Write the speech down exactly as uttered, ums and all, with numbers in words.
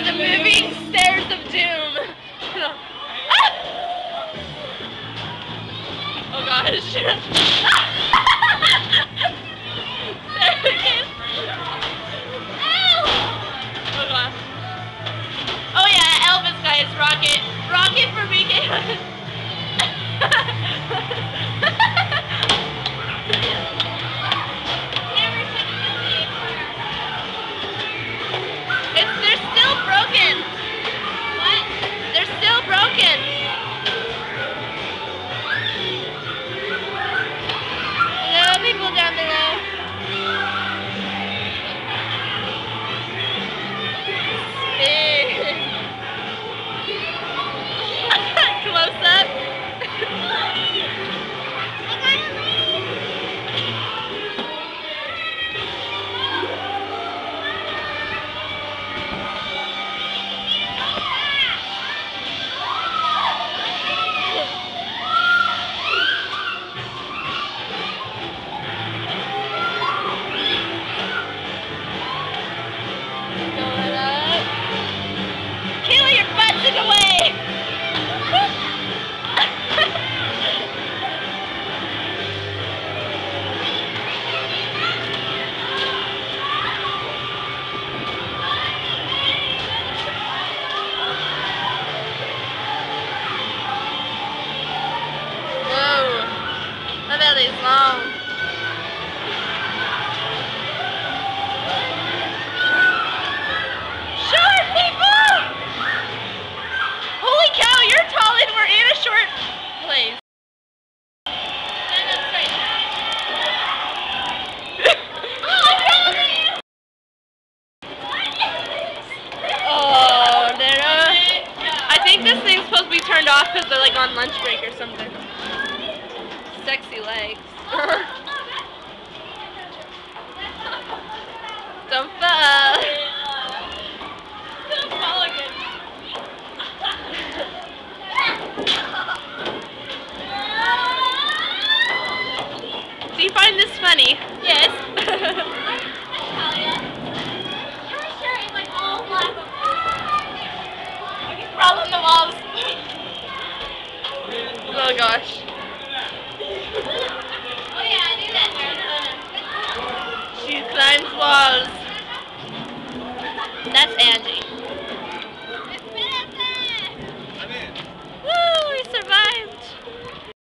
the moving stairs of doom. Oh gosh. Oh gosh. Oh yeah, Elvis guys, rocket. Rocket for B K. It's, they're still broken. What? They're still broken. Hello, people down below. Close up. Going up. Kayla, your butt's in the way. Whoa, my belly's long. Short people! Holy cow, you're tall and we're in a short place. Stand up straight. Oh, they're uh, I think this thing's supposed to be turned off because they're like on lunch break or something. Sexy legs. Some fun.